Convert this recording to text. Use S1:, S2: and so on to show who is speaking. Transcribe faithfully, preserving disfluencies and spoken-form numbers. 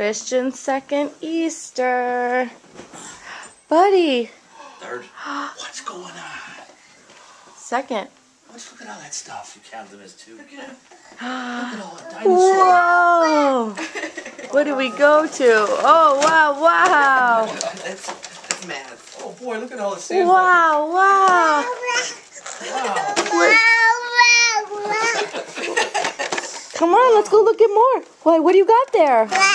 S1: Christian's second Easter. Buddy.
S2: Third. What's going on?
S1: Second.
S2: Let's look at all that stuff. You count them as two. Look at,
S1: Look
S2: at all the dinosaurs.
S1: Whoa! What did we go to? Oh, wow, wow.
S2: that's, that's math. Oh, boy, look at all the sand.
S1: Wow, wow.
S2: Wow.
S1: Come on, let's go look at more. Why, what do you got there?